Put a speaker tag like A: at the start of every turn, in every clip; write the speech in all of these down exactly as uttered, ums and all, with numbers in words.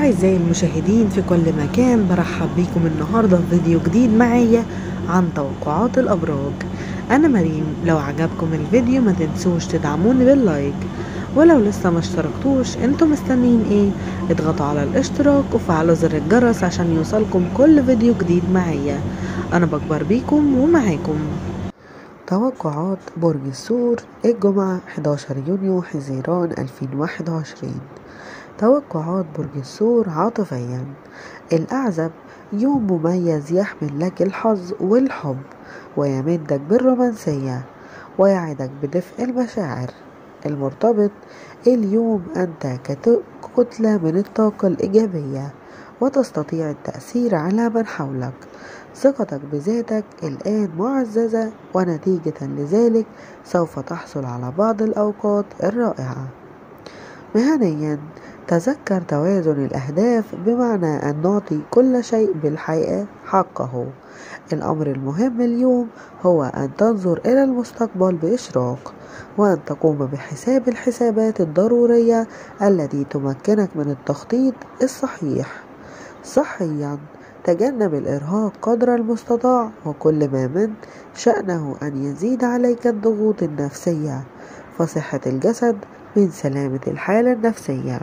A: أعزائي المشاهدين في كل مكان، برحب بيكم النهاردة في فيديو جديد معايا عن توقعات الأبراج. أنا مريم. لو عجبكم الفيديو ما تنسوش تدعموني باللايك، ولو لسه ما اشتركتوش انتوا مستنين ايه؟ اضغطوا على الاشتراك وفعلوا زر الجرس عشان يوصلكم كل فيديو جديد معايا. أنا بكبر بيكم ومعاكم. توقعات برج الثور الجمعة حداشر يونيو حزيران ألفين وواحد وعشرين. توقعات برج الثور عاطفيا. الأعزب: يوم مميز يحمل لك الحظ والحب ويمدك بالرومانسية ويعدك بدفء المشاعر. المرتبط: اليوم أنت كتلة من الطاقة الإيجابية وتستطيع التأثير على من حولك. ثقتك بذاتك الآن معززة، ونتيجة لذلك سوف تحصل على بعض الأوقات الرائعة. مهنيا: تذكر توازن الأهداف، بمعنى أن نعطي كل شيء بالحقيقة حقه. الأمر المهم اليوم هو أن تنظر إلى المستقبل بإشراق، وأن تقوم بحساب الحسابات الضرورية التي تمكنك من التخطيط الصحيح. صحيا: تجنب الإرهاق قدر المستطاع، وكل ما من شأنه أن يزيد عليك الضغوط النفسية، فصحة الجسد من سلامة الحالة النفسية.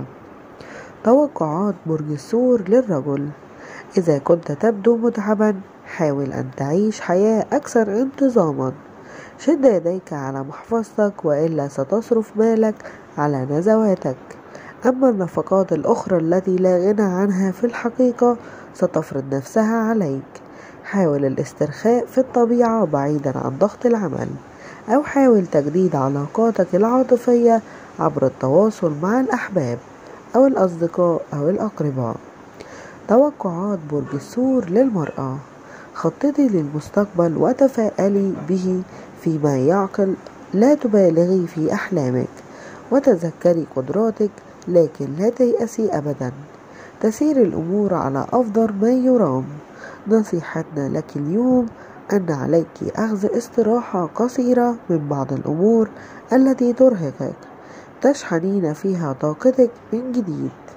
A: توقعات برج الثور للرجل. إذا كنت تبدو متعبا حاول أن تعيش حياة أكثر انتظاما. شد يديك على محفظتك وإلا ستصرف مالك على نزواتك. أما النفقات الأخرى التي لا غنى عنها في الحقيقة ستفرض نفسها عليك. حاول الاسترخاء في الطبيعة بعيدا عن ضغط العمل، أو حاول تجديد علاقاتك العاطفية عبر التواصل مع الأحباب أو الأصدقاء أو الأقرباء. توقعات برج الثور للمرأة. خططي للمستقبل وتفائلي به فيما يعقل، لا تبالغي في أحلامك وتذكري قدراتك، لكن لا تيأسي أبدا. تسير الأمور على أفضل ما يرام. نصيحتنا لك اليوم أن عليك أخذ استراحة قصيرة من بعض الأمور التي ترهقك، تشحنين فيها طاقتك من جديد.